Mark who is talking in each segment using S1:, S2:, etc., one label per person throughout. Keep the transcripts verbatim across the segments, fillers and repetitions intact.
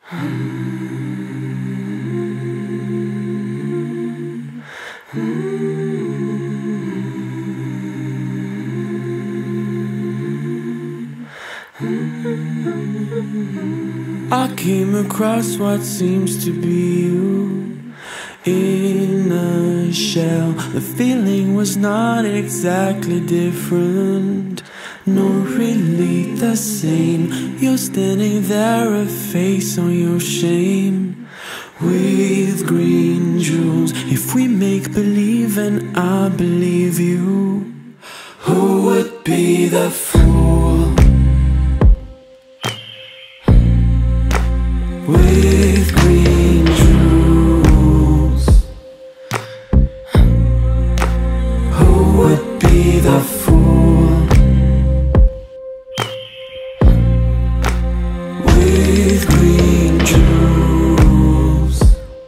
S1: I came across what seems to be you in a shell. The feeling was not exactly different, nor really the same. You're standing there, a face on your shame, with green jewels. If we make believe and I believe you, who would be the fool? With green jewels, who would be the fool? With green jewels,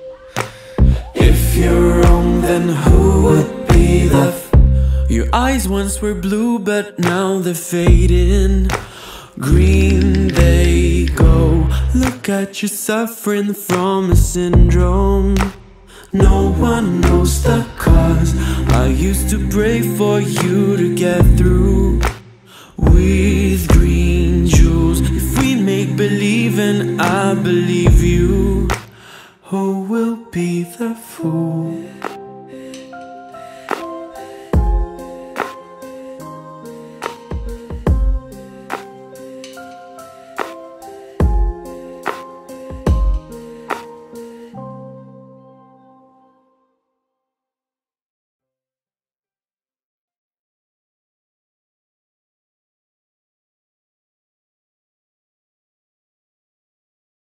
S1: if you're wrong, then who would be the f? Your eyes once were blue, but now they're fading. Green they go. Look at you suffering from a syndrome. No one knows the cause. I used to pray for you to get through. With green jewels, if we make believe and I believe you, who will be the fool?